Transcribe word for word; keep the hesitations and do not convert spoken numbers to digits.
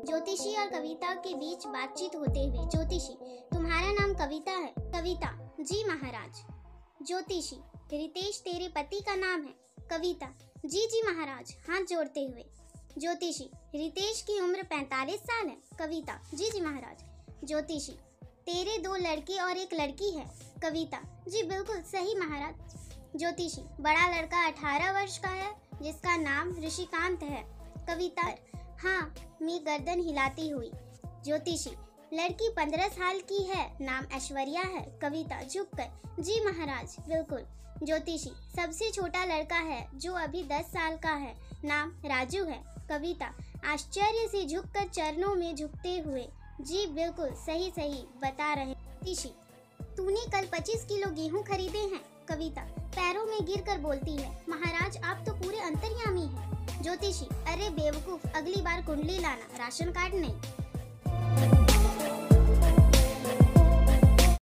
ज्योतिषी और कविता के बीच बातचीत होते हुए। ज्योतिषी, तुम्हारा नाम कविता है? कविता, जी महाराज। ज्योतिषी, रितेश तेरे पति का नाम है? कविता, जी जी महाराज, हाथ जोड़ते हुए। ज्योतिषी, रितेश की उम्र पैंतालीस साल है? कविता, जी जी महाराज। ज्योतिषी, तेरे दो लड़के और एक लड़की है? कविता, जी बिल्कुल सही महाराज। ज्योतिषी, बड़ा लड़का अठारह वर्ष का है जिसका नाम ऋषिकांत है? कविता, हाँ, मैं गर्दन हिलाती हुई। ज्योतिषी, लड़की पंद्रह साल की है, नाम ऐश्वर्या है? कविता, झुककर, जी महाराज बिल्कुल। ज्योतिषी, सबसे छोटा लड़का है जो अभी दस साल का है, नाम राजू है? कविता, आश्चर्य से झुककर चरणों में झुकते हुए, जी बिल्कुल सही सही बता रहे। ज्योतिषी, तूने कल पच्चीस किलो गेहूं खरीदे हैं? कविता, पैरों में गिरकर बोलती है, महाराज आप तो पूरे अंतर्यामी हैं। ज्योतिषी, अरे बेवकूफ, अगली बार कुंडली लाना, राशन कार्ड नहीं।